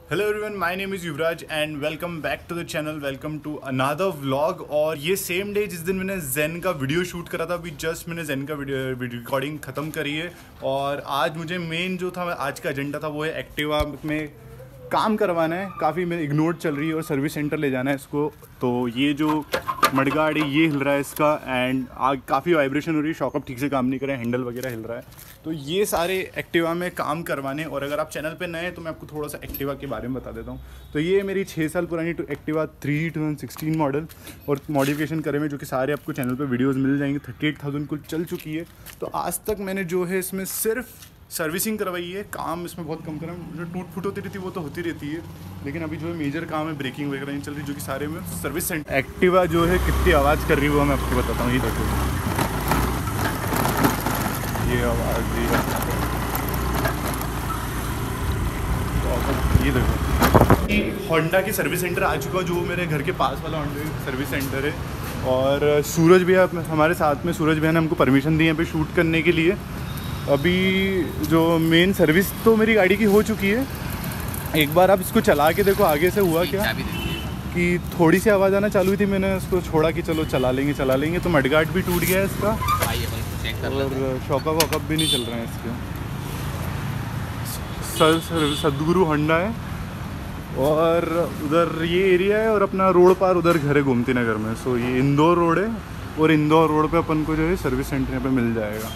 Hello everyone, my name is Yuvraj and welcome back to the channel. Welcome to another vlog. और ये same day जिस दिन मैंने जेन का वीडियो शूट करा था, अभी जस्ट मैंने जेन का वीडियो रिकॉर्डिंग ख़त्म करी है। और आज मुझे मेन जो था आज का एजेंडा था वो है एक्टिवा में काम करवाना है। काफ़ी मेरी इग्नोर चल रही है और सर्विस सेंटर ले जाना है इसको। तो ये जो मडगार्ड है ये हिल रहा है इसका, एंड आग काफ़ी वाइब्रेशन हो रही है, शॉकअप ठीक से काम नहीं कर रहे हैं, हैंडल वगैरह हिल रहा है। तो ये सारे एक्टिवा में काम करवाने। और अगर आप चैनल पे नए हैं तो मैं आपको थोड़ा सा एक्टिवा के बारे में बता देता हूँ। तो ये मेरी 6 साल पुरानी एक्टिवा 2016 मॉडल और मॉडिफिकेशन करे में, जो कि सारे आपको चैनल पे वीडियोस मिल जाएंगे। 38,000 कुल चल चुकी है। तो आज तक मैंने जो है इसमें सिर्फ सर्विसिंग करवाई है, काम इसमें बहुत कम करा। जो टूट फूट होती रहती है वो तो होती रहती है, लेकिन अभी जो है मेजर काम है, ब्रेकिंग वगैरह नहीं चल रही, जो कि सारे में सर्विस सेंटर। एक्टिवा जो है कितनी आवाज़ कर रही है वो मैं आपको बताता हूँ। ये देखो, ये आवाज़ दी है, ये देखो। होंडा की सर्विस सेंटर आ चुका हूँ, जो मेरे घर के पास वाला होंडा की सर्विस सेंटर है। और सूरज भैया हमारे साथ में, सूरज भैया ने हमको परमिशन दी है यहाँ पे शूट करने के लिए। अभी जो मेन सर्विस तो मेरी गाड़ी की हो चुकी है। एक बार आप इसको चला के देखो आगे से हुआ क्या कि थोड़ी सी आवाज़ आना चालू हुई थी। मैंने उसको छोड़ा कि चलो चला लेंगे। तो मडगार्ड भी टूट गया है इसका और शॉकअप वॉकअप भी नहीं चल रहे हैं इसके। सदगुरु होंडा है और उधर ये एरिया है, और अपना रोड पार उधर घर है गोमती नगर में। सो ये इंदौर रोड है, और इंदौर रोड पे अपन को जो है सर्विस सेंटर यहाँ पे मिल जाएगा।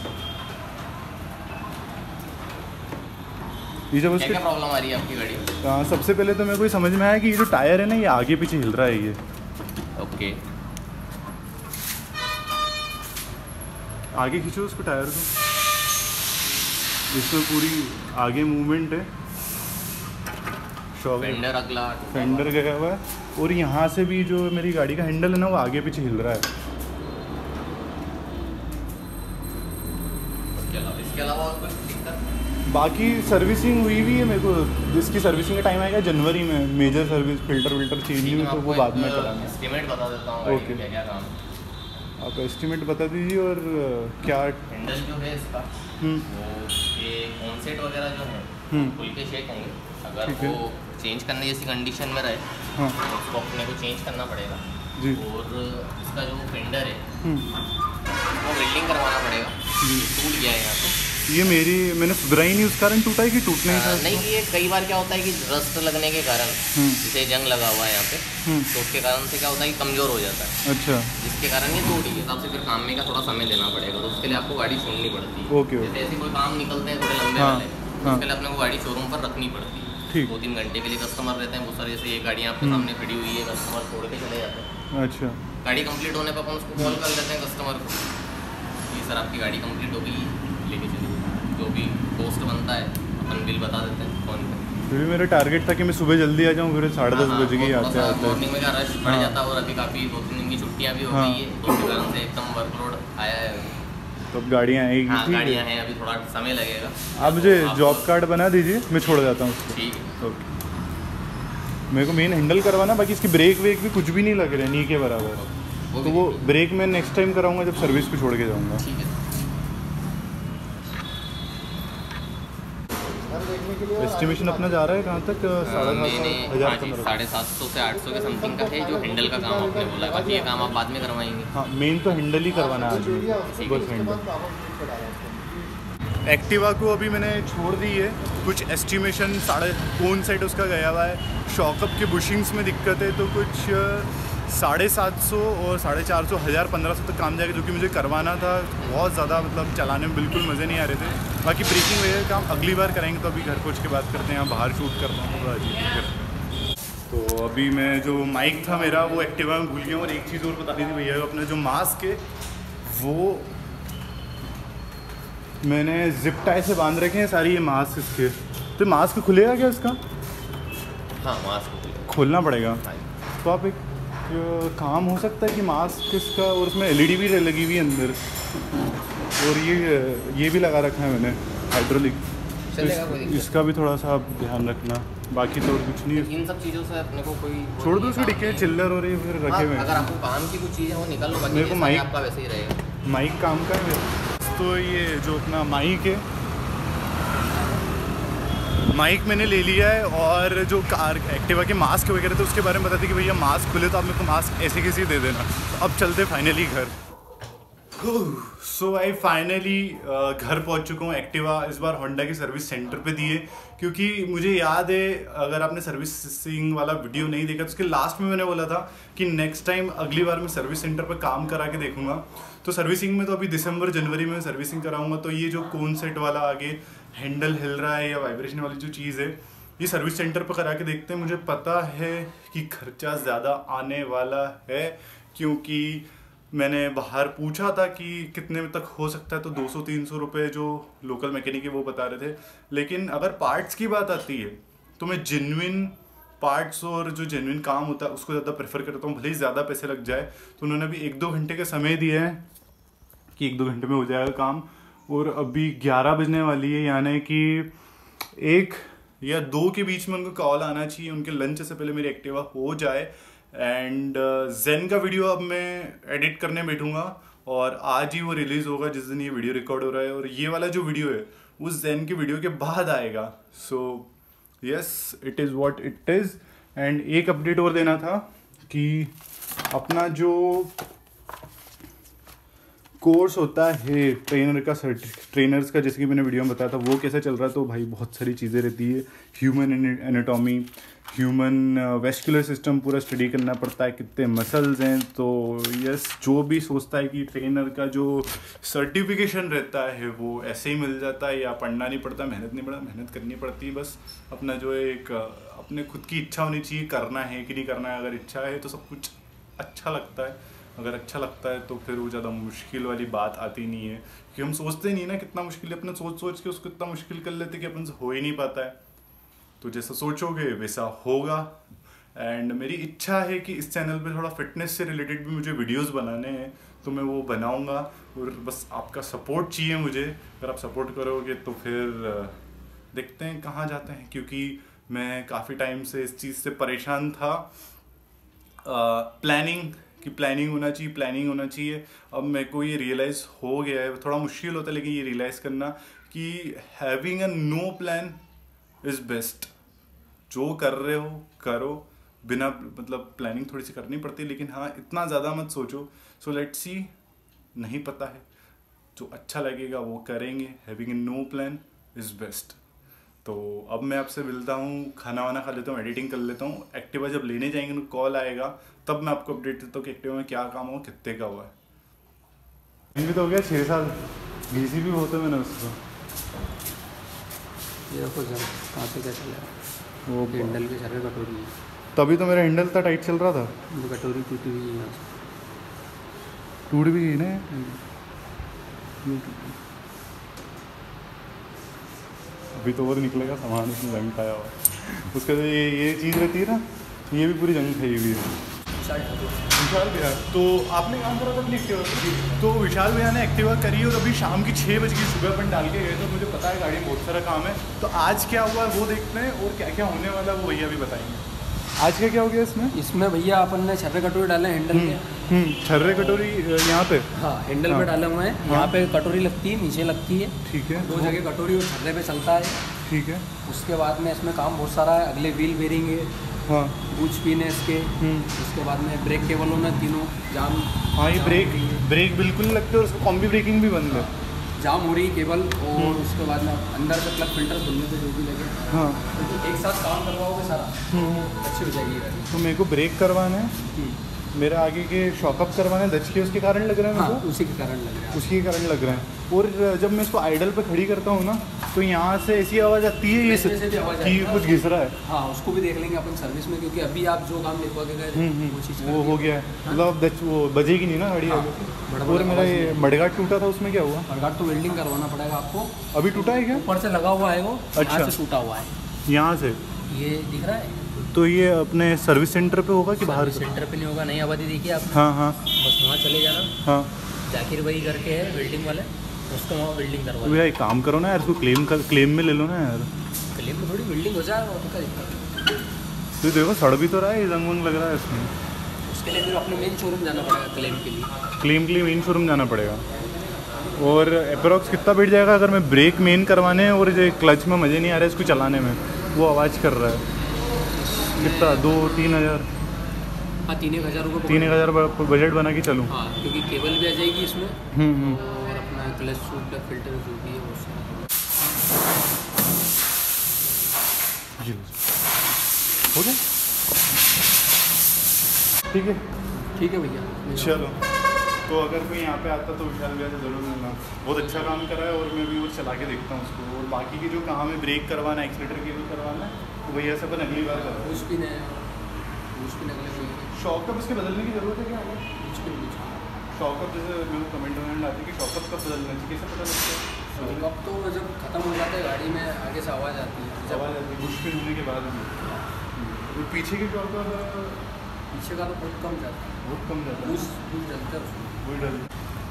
ये जब उसकी क्या प्रॉब्लम आ रही है आपकी गाड़ी में? सबसे पहले तो मेरे को समझ में आया कि ये जो टायर है ना, ये आगे पीछे हिल रहा है। ये ओके, आगे खींचो उसको, टायर को। इसमें पूरी आगे मूवमेंट है। फेंडर अगला फेंडर गया हुआ है, और यहाँ से भी जो मेरी गाड़ी का हैंडल है ना, वो आगे पीछे हिल रहा है। इसके अलावा और कुछ दिक्कत? बाकी सर्विसिंग हुई है मेरे को। जिसकी सर्विसिंग का टाइम आएगा जनवरी में, मेजर सर्विस फिल्टर चेंज नहीं हुई तो वो बाद में कराना। एस्टीमेट बता देता हूँ। ओके, क्या काम आप एस्टीमेट बता दीजिए। और क्या हैंडल जो है इसका, वो ये ऑनसेट वगैरह जो है खुल के शेक होंगे। अगर वो चेंज करने जैसी कंडीशन में रहे तो उसको अपने को चेंज करना पड़ेगा जी। और इसका जो फेंडर है वो वेल्डिंग करवाना पड़ेगा। टूट गया है यहाँ पे। ये मैंने सुधरा ही नहीं, उस कारण टूटा है कि टूटने का? नहीं, ये कई बार क्या होता है कि रस्ट लगने के कारण, जैसे जंग लगा हुआ है यहाँ पे, तो उसके कारण से क्या होता है कि कमज़ोर हो जाता है। अच्छा, जिसके कारण ये टूटी है। तो आपसे फिर काम में का थोड़ा समय देना पड़ेगा, तो उसके लिए आपको गाड़ी छोड़नी पड़ती है। ओके, जैसे ऐसे कोई काम निकलते हैं थोड़े लंबे वाले, उसके लिए अपने को गाड़ी शोरूम पर रखनी पड़ती है। 2-3 घंटे के लिए कस्टमर रहते हैं वो सर। जैसे ये गाड़ियाँ आपके सामने खड़ी हुई है, कस्टमर छोड़ के चले जाते हैं। अच्छा, गाड़ी कंप्लीट होने पर अपन उसको कॉल कर लेते हैं कस्टमर को कि सर आपकी गाड़ी कंप्लीट हो गई, लेके चलिए। जो भी कॉस्ट बनता है अपन बिल बता देते हैं फ़ोन पे। फिर मेरा टारगेट था कि मैं सुबह जल्दी आ जाऊँ, फिर 10:30 बजे ही आते हैं। मॉर्निंग में का रश बढ़ जाता है, और अभी काफ़ी 2-3 दिन की छुट्टियाँ भी हो गई है, तो उसके कारण से एकदम वर्कलोड आया है। तो अब गाड़ियाँ आएगी? हाँ, गाड़ियाँ हैं, अभी थोड़ा समय लगेगा। आप मुझे जॉब कार्ड बना दीजिए, मैं छोड़ जाता हूँ उसको। ठीक है, ओके। मेरे को मेन हैंडल करवाना, बाकी इसकी ब्रेक वेक भी कुछ भी नहीं लग रहे हैं, नी के बराबर। तो वो ब्रेक मैं नेक्स्ट टाइम कराऊंगा जब सर्विस पे छोड़ के जाऊँगा। ठीक है। एस्टिमेशन अपना जा रहा है कहाँ तक? 750 से 800 के समथिंग का है, जो हैंडल का काम आपने बोला है। बाकी ये काम आप बाद में करवाएंगे? हाँ, मेन तो हैंडल ही करवाना है आज, बस हैंडल। एक्टिवा को अभी मैंने छोड़ दी है। कुछ एस्टिमेशन कौन साइड उसका गया हुआ है। शॉकअप के बुशिंग्स में दिक्कत है, तो कुछ 750 और 450, 1000-1500 तक काम जाएगा, जो कि मुझे करवाना था। बहुत ज़्यादा मतलब चलाने में बिल्कुल मज़े नहीं आ रहे थे। बाकी ब्रेकिंग वगैरह काम अगली बार करेंगे। तो अभी घर पहुँच के बात करते हैं, यहाँ बाहर शूट कर रहा हूँ तो अजीब। तो अभी मैं जो माइक था मेरा वो एक्टिवा में भूल गया। और एक चीज़ और बता दी थी भैया, अपना जो मास्क है वो मैंने जिप टाई से बांध रखे हैं सारी। ये मास्क इसके, तो मास्क खुलेगा क्या इसका? हाँ, मास्क खोलना पड़ेगा। तो आप एक काम हो सकता है कि मास्क इसका, और उसमें LED भी लगी हुई है अंदर, और ये भी लगा रखा है मैंने हाइड्रोलिक। इसका भी थोड़ा सा आप ध्यान रखना। बाकी तो कुछ नहीं है। इन सब चीज़ों से अपने को कोई छोड़ दो, उसकी डिक्की चिल्लर हो रही है, फिर रखे हुए। अगर आपको काम की कुछ चीज़ है वो निकाल लो, मेरे को माइक आपका वैसे ही रहेगा। माइक काम का है। तो ये जो अपना माइक है, माइक मैंने ले लिया है और जो कार एक्टिवा के मास्क वगैरह थे उसके बारे में बताते कि भैया मास्क खुले तो आप मेरे को मास्क ऐसे कैसे दे देना। तो अब चलते फाइनली घर। सो आई फाइनली घर पहुंच चुका हूँ। एक्टिवा इस बार होंडा के सर्विस सेंटर पे दिए, क्योंकि मुझे याद है, अगर आपने सर्विसिंग वाला वीडियो नहीं देखा तो उसके लास्ट में मैंने बोला था कि नेक्स्ट टाइम अगली बार मैं सर्विस सेंटर पे काम करा के देखूंगा। तो सर्विसिंग में तो अभी दिसंबर जनवरी में सर्विसिंग कराऊंगा। तो ये जो कोन सेट वाला आगे हैंडल हिल रहा है या वाइब्रेशन वाली जो चीज़ है, ये सर्विस सेंटर पर करा के देखते हैं। मुझे पता है कि खर्चा ज़्यादा आने वाला है, क्योंकि मैंने बाहर पूछा था कि कितने में तक हो सकता है, तो 200-300 रुपये जो लोकल मैकेनिक है वो बता रहे थे। लेकिन अगर पार्ट्स की बात आती है तो मैं जेन्युइन पार्ट्स और जो जेन्युइन काम होता है उसको ज़्यादा प्रेफर करता हूँ, भले ही ज़्यादा पैसे लग जाए। तो उन्होंने अभी 1-2 घंटे का समय दिया है कि 1-2 घंटे में हो जाएगा काम। और अभी 11 बजने वाली है, यानी कि 1 या 2 के बीच में उनको कॉल आना चाहिए, उनके लंच से पहले मेरी एक्टिवा हो जाए। एंड जेन का वीडियो अब मैं एडिट करने बैठूंगा और आज ही वो रिलीज़ होगा जिस दिन ये वीडियो रिकॉर्ड हो रहा है। और ये वाला जो वीडियो है वो जेन के वीडियो के बाद आएगा। So yes, it is what it is. And एक अपडेट और देना था कि अपना जो कोर्स होता है ट्रेनर का, ट्रेनर्स का, जैसे कि मैंने वीडियो में बताया था, वो कैसे चल रहा है। तो भाई बहुत सारी चीज़ें रहती है, human anatomy, human vascular system पूरा स्टडी करना पड़ता है, कितने मसल्स हैं। तो यस, जो भी सोचता है कि ट्रेनर का जो सर्टिफिकेशन रहता है वो ऐसे ही मिल जाता है या पढ़ना नहीं पड़ता, मेहनत नहीं पड़ता, मेहनत करनी पड़ती है। बस अपना जो एक अपने खुद की इच्छा होनी चाहिए, करना है कि नहीं करना है। अगर इच्छा है तो सब कुछ अच्छा लगता है, अगर अच्छा लगता है तो फिर वो ज़्यादा मुश्किल वाली बात आती नहीं है, क्योंकि हम सोचते नहीं ना कितना मुश्किल है, अपने सोच के उसको इतना मुश्किल कर लेते कि अपन से हो ही नहीं पाता है। तो जैसा सोचोगे वैसा होगा। एंड मेरी इच्छा है कि इस चैनल पे थोड़ा फिटनेस से रिलेटेड भी मुझे वीडियोस बनाने हैं, तो मैं वो बनाऊंगा। और बस आपका सपोर्ट चाहिए मुझे। अगर आप सपोर्ट करोगे तो फिर देखते हैं कहाँ जाते हैं, क्योंकि मैं काफ़ी टाइम से इस चीज़ से परेशान था। प्लानिंग होना चाहिए। अब मेरे को ये रियलाइज़ हो गया है, थोड़ा मुश्किल होता है लेकिन ये रियलाइज़ करना कि having a no plan is best. जो कर रहे हो करो, बिना मतलब प्लानिंग थोड़ी सी करनी पड़ती है, लेकिन हाँ इतना ज़्यादा मत सोचो। सो लेट्स सी, नहीं पता है, जो अच्छा लगेगा वो करेंगे। Having a no plan is best. तो अब मैं आपसे मिलता हूँ, खाना वाना खा लेता हूँ, एडिटिंग कर लेता हूँ। एक्टिवा जब लेने जाएंगे तो कॉल आएगा, तब मैं आपको अपडेट देता हूँ कि एक्टिवा में क्या काम हो, कितने का हुआ है। भी तो हो गया 6 साल, घीसी भी बहुत है मैंने उसको। ये देखो जब कहाँ से क्या चला वो हैंडल के सारे कटोरी है, तभी तो मेरा हैंडल था टाइट चल रहा था। वो कटोरी टूटी हुई है यहाँ से, टूट भी गई ना। अभी तो और निकलेगा सामान, इसमें जंग खाया हुआ। उसका जो ये चीज़ रहती है ना, ये भी पूरी जंग खाई हुई है। विशाल भैया, तो आपने काम करा था अपनी एक्टिवा पर? तो विशाल भैया ने एक्टिवा करी और अभी शाम की 6 बजे की सुबह अपन डाल के गए। तो मुझे पता है गाड़ी में बहुत सारा काम है, तो आज क्या हुआ वो देखते हैं और क्या क्या होने वाला वो भैया भी बताएंगे। आज क्या क्या हो गया इसमें भैया अपन ने छर्रे कटोरी डाले हैंडल के। छर्रे कटोरी यहाँ पे? हाँ, हैंडल में डाले हुए हैं। यहाँ पे कटोरी लगती है, नीचे लगती है। ठीक है, 2 जगह कटोरी और छर्रे पे चलता है। ठीक है। उसके बाद में इसमें काम बहुत सारा है। अगले व्हील बेरिंग है, हाँ, बूच पिन है इसके। उसके बाद में ब्रेक केबलों में तीनों जाम। हाँ, ये ब्रेक बिल्कुल लगते हैं और उसको कॉम्बी ब्रेकिंग भी बंद है, जाम हो रही केबल। और उसके बाद में अंदर से प्लग फिल्टर खुलने से जो भी लगे, हाँ, तो एक साथ काम करवाओगे सारा, अच्छी हो जाएगी गाड़ी। तो मेरे को ब्रेक करवाना है, मेरा आगे के शॉकअप करवाना है, दच के उसके कारण लग रहा है मेरे को। उसी के कारण लग रहा है, उसी के कारण लग रहा है। और जब मैं इसको आइडल पे खड़ी करता हूँ ना, तो यहाँ से ऐसी आवाज़ आती है, ये कि कुछ घिस रहा है। हाँ, उसको भी देख लेंगे अपन सर्विस में, क्योंकि अभी आप जो काम लिखवा के गए वो चीज़ वो हो गया है, मतलब वो बजेगी नहीं ना गाड़ी आगे। और मेरा ये मडगाट टूटा था, उसमें क्या हुआ? मडगाट तो वेल्डिंग करवाना पड़ेगा आपको। अभी टूटा है क्या? ऊपर से लगा हुआ है वो, अच्छा, यहाँ से टूटा हुआ है, यहाँ से ये दिख रहा है। तो ये अपने सर्विस सेंटर पे होगा कि बाहर? सेंटर पे नहीं होगा, नई आबादी देखिए आप। हाँ हाँ, बस वहाँ चले जाना। हाँ, जाकिर भाई करके है वेल्डिंग वाले, उसको वहाँ वेल्डिंग करवा। तो भैया एक काम करो ना यार, इसको क्लेम में ले लो ना यार। क्लेम में थोड़ी वेल्डिंग हो जाएगा, उनका दिक्कत। तो देखो सड़ भी तो रहा है, जंग वंग लग रहा है इसमें। उसके लिए फिर अपने मेन शोरूम जाना पड़ेगा क्लेम के लिए। क्लेम के लिए मेन शोरूम जाना पड़ेगा। और अप्रोक्स कितना बैठ जाएगा अगर मैं ब्रेक मेन करवाने हैं और ये क्लच में मज़े नहीं आ रहा है इसको चलाने में, वो आवाज़ कर रहा है। कितना 2-3 हज़ार? हाँ 3-1 हज़ार रुपये। 3-1 हज़ार बजट बना के चलूँ? हाँ क्योंकि केबल भी आ जाएगी इसमें और अपना क्लच सूट का फिल्टर जो भी है वो हो गया। ठीक है भैया। चलो, तो अगर कोई यहाँ पे आता तो विशाल भैया से ज़रूर मिलना, बहुत अच्छा काम करा है और मैं भी वो चला के देखता हूँ उसको। और बाकी की जो काम है ब्रेक करवाना, एक्सीलेटर केबल करवाना है, तो भैया से अपन अगली बार करें। कुछ भी नहीं, शॉक कप इसके बदलने की ज़रूरत है क्या? शॉक कप जैसे मेरे को कमेंट आती है कि शॉक कप कब बदलना चाहिए, कैसे पता लगता है? शॉक कप तो जब ख़त्म हो जाता है गाड़ी में आगे से आवाज़ आती है, आवाज़ आती है मुश्किल होने के बाद में। और पीछे के शॉक कप, पीछे का तो बहुत कम जाता है, जलता है वही डर।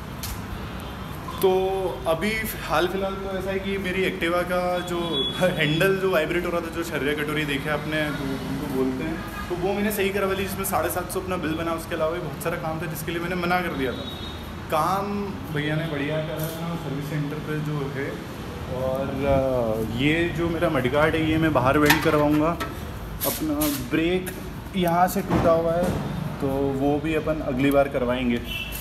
तो अभी हाल फिलहाल तो ऐसा है कि मेरी एक्टिवा का जो हैंडल जो वाइब्रेट हो रहा था, जो छर्रे कटोरी देखे आपने उनको बोलते हैं, तो वो मैंने सही करवा ली, जिसमें 750 अपना बिल बना। उसके अलावा बहुत सारा काम था जिसके लिए मैंने मना कर दिया था। काम भैया ने बढ़िया करा था सर्विस सेंटर पे जो है। और ये जो मेरा मडगार्ड है ये मैं बाहर वेल्ड करवाऊँगा। अपना ब्रेक यहाँ से टूटा हुआ है तो वो भी अपन अगली बार करवाएंगे।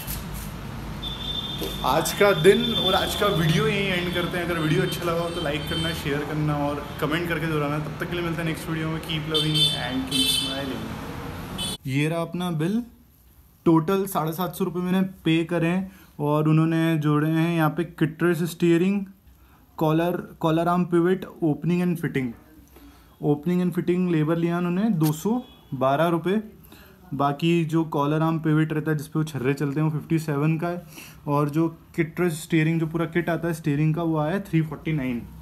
तो आज का दिन और आज का वीडियो यहीं एंड करते हैं। अगर वीडियो अच्छा लगा हो तो लाइक करना, शेयर करना और कमेंट करके दोहराना। तब तक के लिए मिलता है नेक्स्ट वीडियो में। Keep loving and keep smiling. ये रहा अपना बिल, टोटल 750 रुपये मैंने पे करें और उन्होंने जोड़े हैं यहाँ पे किट्रेस steering, collar arm pivot, opening and fitting. Opening and fitting labour लिया उन्होंने 212 रुपये। बाकी जो कॉलर आर्म पिवट रहता है जिसपे वो छर्रे चलते हैं वो 57 का है। और जो किट्रेस स्टीयरिंग जो पूरा किट आता है स्टीयरिंग का वो आया 349।